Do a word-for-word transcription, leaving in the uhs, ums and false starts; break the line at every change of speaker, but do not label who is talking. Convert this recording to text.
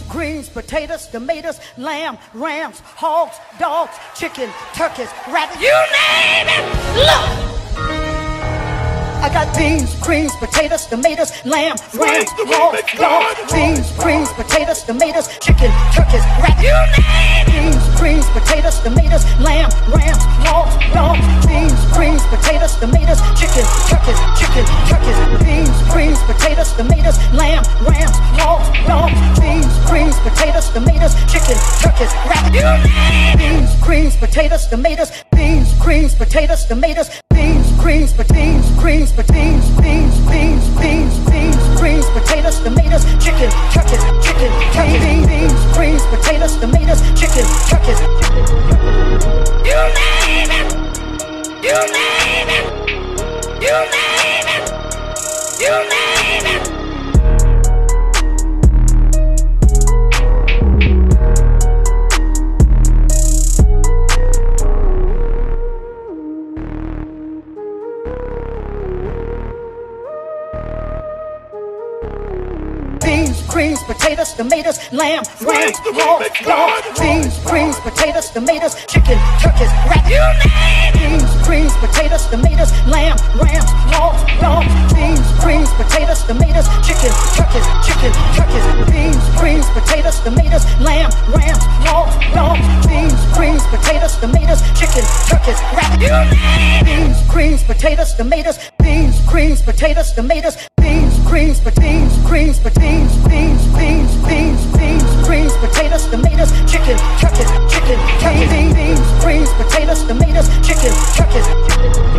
greens, potatoes, tomatoes, lamb, rams, hogs, dogs, chicken, turkeys, rabbits, you name it. Look! I got beans, greens, potatoes, tomatoes, lamb, rams, hogs, dogs, beans, greens, potatoes, tomatoes, chicken, turkeys, rabbits, you name it. Beans, greens, potatoes, tomatoes, lamb, rams, hogs, dogs, beans, greens, potatoes, tomatoes, chicken, turkeys, chicken, turkeys, beans, greens, potatoes, tomatoes, lamb, rams, hogs, dogs, beans, greens, potatoes, tomatoes, chicken, turkeys, rabbits, you name it. Beans, greens, potatoes, tomatoes, beans, greens, potatoes, tomatoes, beans, greens, beans, greens, beans, beans, beans, beans, beans, greens, potatoes, tomatoes, chicken, turkeys, chicken, turkeys, beans, greens, potatoes, tomatoes, chicken, turkeys. You name it. You name it. You name it. You name it. Greens, potatoes, tomatoes, lamb, rams, hogs, dogs, beans, greens, potatoes, tomatoes, chicken, turkeys, rabbits, you name it. Beans, greens, potatoes, tomatoes, lamb, rams, hogs, dogs, beans, greens, potatoes, tomatoes, chicken, turkeys, chicken, turkeys, beans, greens, potatoes, tomatoes, lamb, rams, hogs, dogs, beans, greens, potatoes, tomatoes, chicken, turkeys, rabbits, you name it. Beans, greens, potatoes, tomatoes, beans, greens, potatoes, tomatoes, beans, greens, beans, greens, beans, beans, beans, beans, beans, greens, potatoes, tomatoes, chicken, turkeys, chicken, turkeys, beans, greens, potatoes, tomatoes, chicken, turkeys.